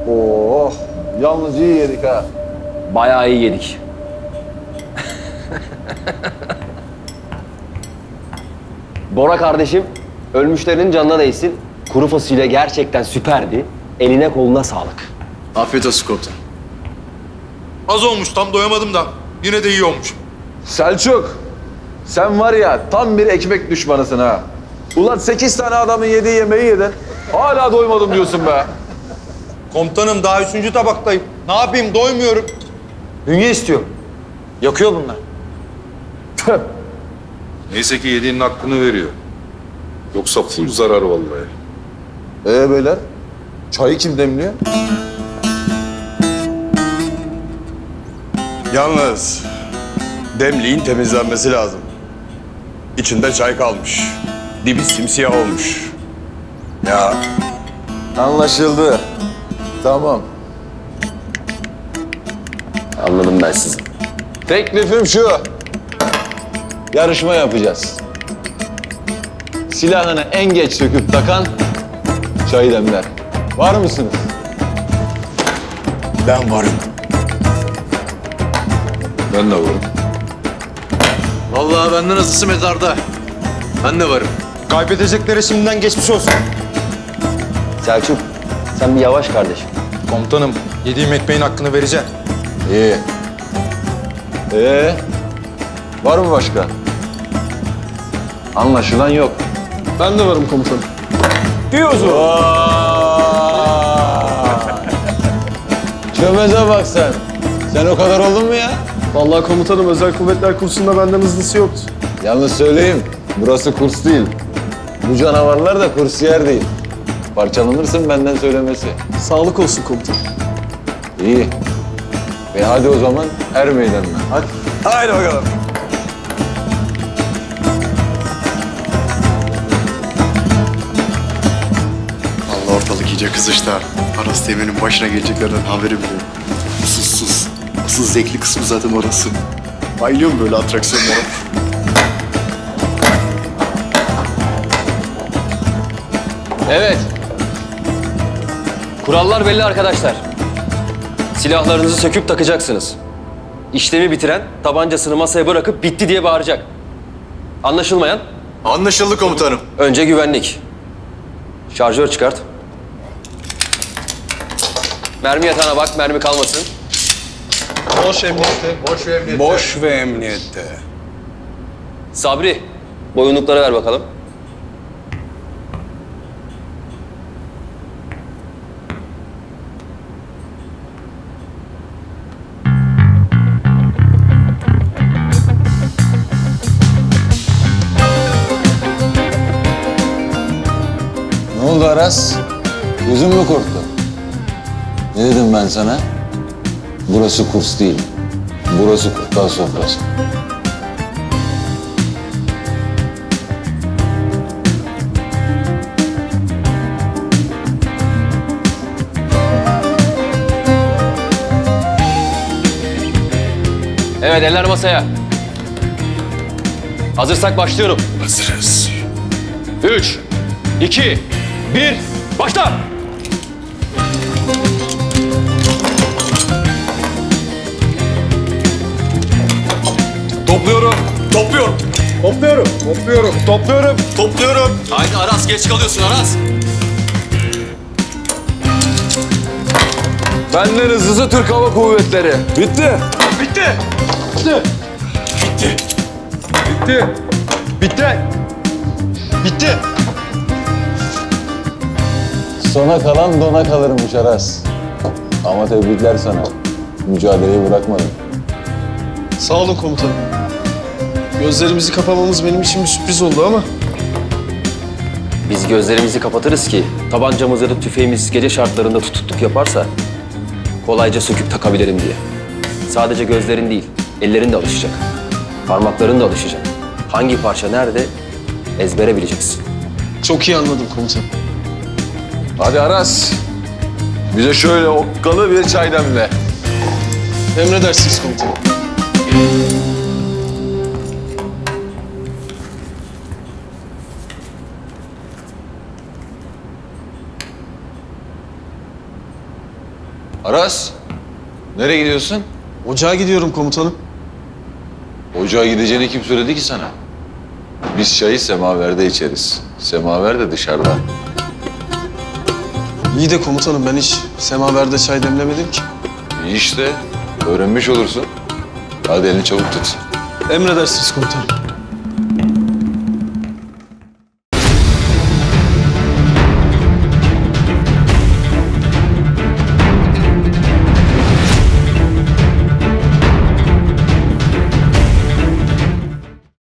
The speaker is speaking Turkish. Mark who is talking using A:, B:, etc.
A: Oh, yalnız iyi yedik ha.
B: Bayağı iyi yedik. Bora kardeşim, ölmüşlerin canına değsin. Kuru fasulye gerçekten süperdi. Eline koluna sağlık.
C: Afiyet olsun komutanım.
D: Az olmuş, tam doyamadım da. Yine de iyi olmuş.
A: Selçuk, sen var ya tam bir ekmek düşmanısın ha. Ulan 8 tane adamın yediği yemeği yedin. Hala doymadım diyorsun be.
D: Komutanım daha 3. tabaktayım. Ne yapayım, doymuyorum.
E: Bünye istiyor. Yakıyor bunlar.
F: Neyse ki yediğinin hakkını veriyor. Yoksa full zarar vallahi.
A: Beyler, çayı kim demliyor?
G: Yalnız demliğin temizlenmesi lazım. İçinde çay kalmış. Dibi simsiyah olmuş. Ya
A: Anlaşıldı. Tamam.
B: Anladım ben sizi.
A: Teklifim şu. Yarışma yapacağız. Silahını en geç söküp takan çayı demler. Var mısınız?
G: ben varım.
F: Ben de varım.
C: Vallahi benden hızlısı mezarda. Ben de varım.
E: Kaybedecekleri şimdiden geçmiş olsun.
B: Selçuk, sen bir yavaş kardeşim.
D: Komutanım, yediğim ekmeğin hakkını vereceğim.
A: İyi. Var mı başka? Anlaşılan yok.
E: Ben de varım komutanım.
A: Diyorsun. Çömeze bak sen. Sen o kadar oldun mu ya?
E: Vallahi komutanım özel kuvvetler kursunda benden hızlısı yoktu.
A: Yalnız söyleyeyim, burası kurs değil. Bu canavarlar da kursiyer değil. Parçalanırsın benden söylemesi.
E: Sağlık olsun komutanım.
A: İyi. Hadi o zaman er meydanına. Hadi.
G: Haydi bakalım.
C: Allah ortalık iyice kızıştı ha. Aras Teğmen'in başına geleceklerden haberi bile yok. Sus. Asıl zevkli kısmı zaten orası. Bayılıyorum böyle atraksiyonlara.
B: Evet. Kurallar belli arkadaşlar. Silahlarınızı söküp takacaksınız. İşlemi bitiren tabancasını masaya bırakıp bitti diye bağıracak. Anlaşılmayan?
C: Anlaşıldı komutanım.
B: Önce güvenlik. Şarjör çıkart. Mermi yatağına bak, mermi kalmasın.
E: Boş emniyette.
G: Boş ve emniyette.
B: Sabri, boyunlukları ver bakalım.
A: Ne oldu Aras? Gözün mü korktu? Ne dedim ben sana? Burası kurs değil. Burası kurtlar sofrası.
B: Evet, eller masaya. Hazırsak başlıyorum.
G: Hazırız.
B: 3, 2, 1, başla!
C: Topluyorum.
B: Haydi Aras, geç kalıyorsun Aras.
A: Benden hızlısı Türk Hava Kuvvetleri. Bitti.
E: Bitti.
A: Sona kalan dona kalırmış Aras. Ama tebrikler sana. Mücadeleyi bırakmadın.
E: Sağ olun komutanım. Gözlerimizi kapamamız benim için bir sürpriz oldu ama
B: Biz gözlerimizi kapatırız ki tabancamızı da tüfeğimiz gece şartlarında tutukluk yaparsa kolayca söküp takabilelim diye. Sadece gözlerin değil, ellerin de alışacak. Parmakların da alışacak. Hangi parça nerede ezbere bileceksin.
E: çok iyi anladım komutanım.
A: Hadi Aras. Bize şöyle okkalı bir çay demle.
E: Emredersiniz komutanım.
A: Aras, nereye gidiyorsun?
E: Ocağa gidiyorum komutanım.
A: Ocağa gideceğini kim söyledi ki sana? Biz çayı semaverde içeriz. Semaver de dışarıda.
E: İyi de komutanım ben hiç semaverde çay demlemedim ki.
A: İyi işte, öğrenmiş olursun. Hadi elini çabuk tut.
E: Emredersiniz komutanım.